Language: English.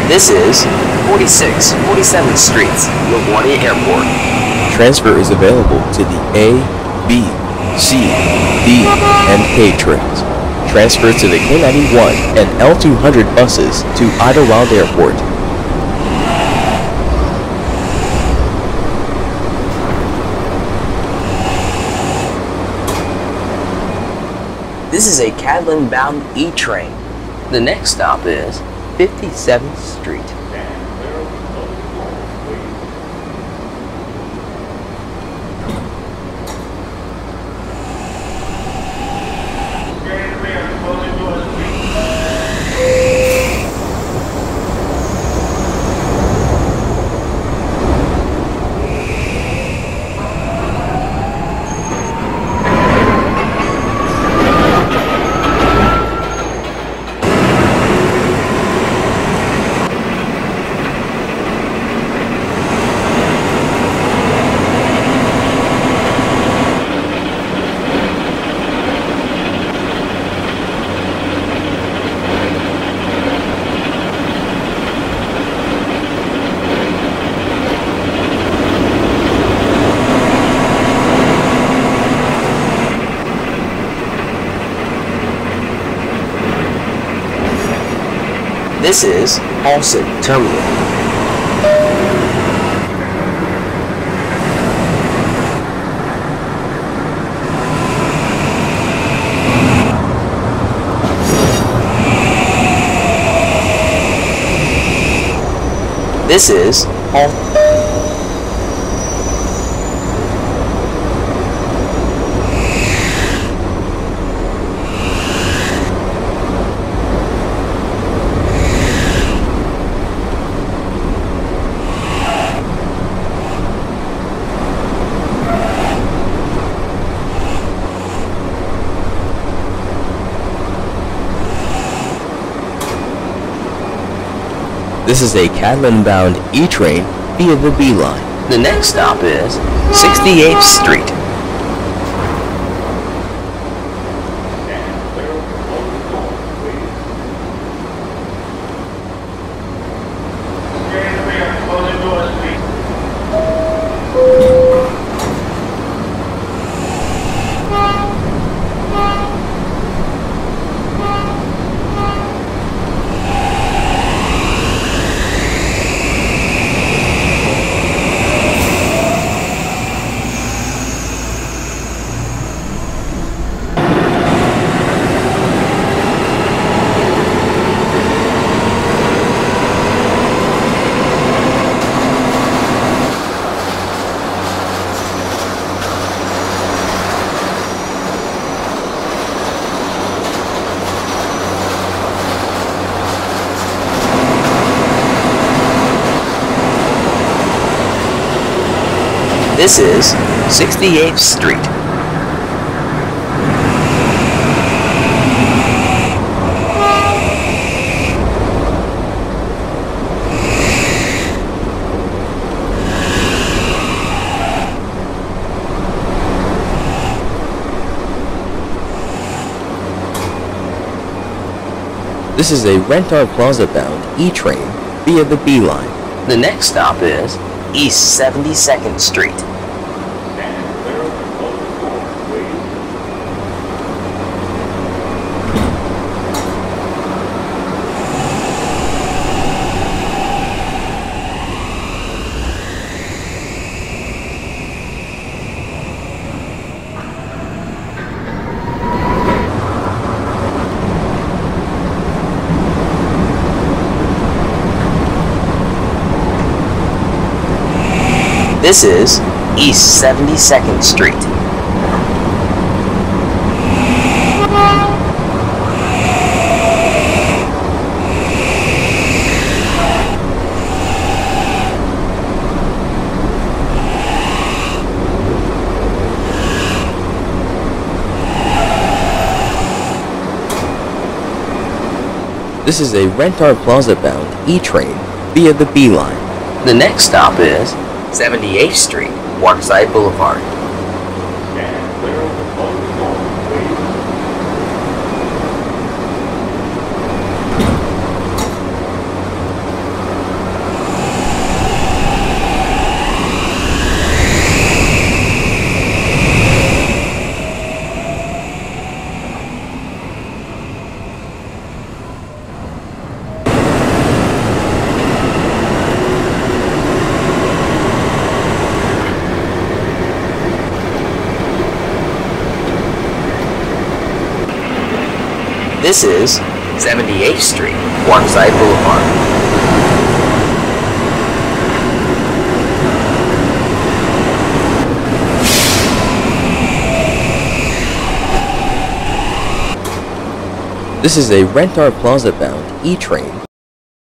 This is 47th Street, LaGuardia Airport. Transfer is available to the A, B, C, D, and K trains. Transfer to the K91 and L200 buses to Idlewild Airport. This is a Cadland-bound E-train. The next stop is 57th Street. This is Olsen Terminal. This is This is a Cadland-bound E-train via the B line. The next stop is 68th Street. This is 68th Street. This is a Rentar Plaza-bound E-train via the B line. The next stop is East 72nd Street. This is East 72nd Street. This is a Rentar Plaza-bound E-train via the B line. The next stop is 78th Street, Waterside Boulevard. This is 78th Street, Waterside Boulevard. This is a Rentar Plaza bound E-train